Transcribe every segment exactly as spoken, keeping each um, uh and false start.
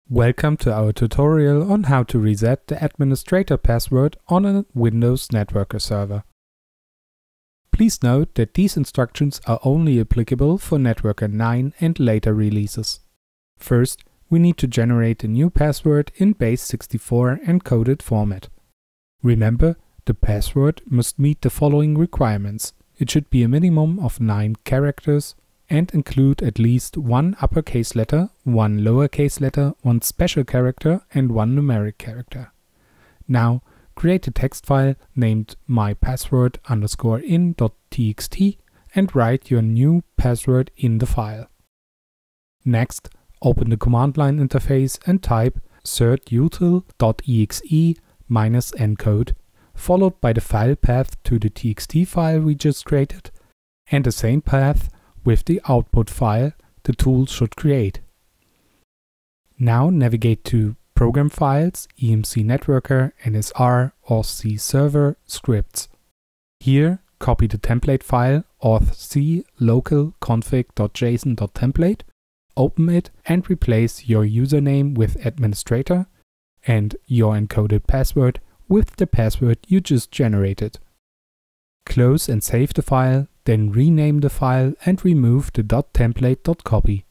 Welcome to our tutorial on how to reset the administrator password on a Windows NetWorker server. Please note that these instructions are only applicable for NetWorker nine and later releases. First, we need to generate a new password in base sixty-four encoded format. Remember, the password must meet the following requirements. It should be a minimum of nine characters and include at least one uppercase letter, one lowercase letter, one special character and one numeric character. Now, create a text file named mypassword underscore in.txt and write your new password in the file. Next, open the command line interface and type certutil.exe minus encode, followed by the file path to the txt file we just created, and the same path with the output file the tool should create. Now navigate to Program Files, E M C NetWorker, N S R, authc server, scripts. Here, copy the template file authc local config.json.template, open it and replace your username with administrator and your encoded password with the password you just generated. Close and save the file, then rename the file and remove the .template.copy.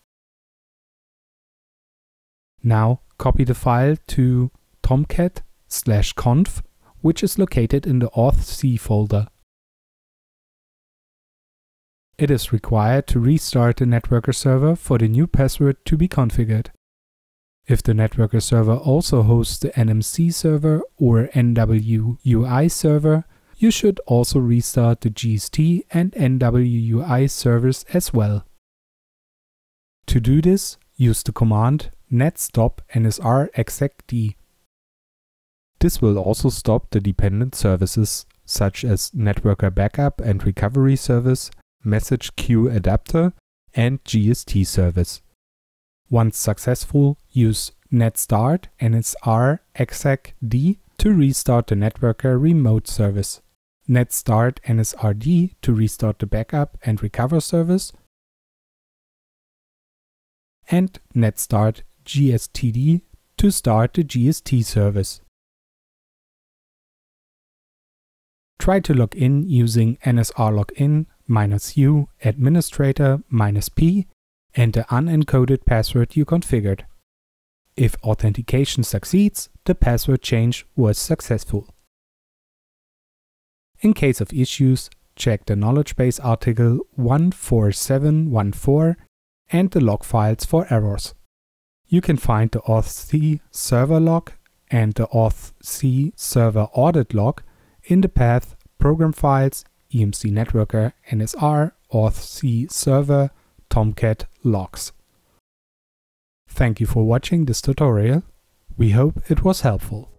Now copy the file to tomcat slash conf, which is located in the authc folder. It is required to restart the NetWorker server for the new password to be configured. If the NetWorker server also hosts the N M C server or N W U I server, you should also restart the G S T and N W U I servers as well. To do this, use the command net stop N S R execd. This will also stop the dependent services such as NetWorker Backup and Recovery Service, Message Queue Adapter, and G S T service. Once successful, use net start N S R execd to restart the NetWorker remote service, net start N S R D to restart the backup and recover service, and net start G S T D to start the G S T service. Try to log in using N S R login minus u administrator minus p and the unencoded password you configured. If authentication succeeds, the password change was successful. In case of issues, check the knowledge base article one four seven one four and the log files for errors. You can find the authc server log and the authc server audit log in the path Program Files, E M C NetWorker, N S R, authc server, tomcat logs. Thank you for watching this tutorial. We hope it was helpful.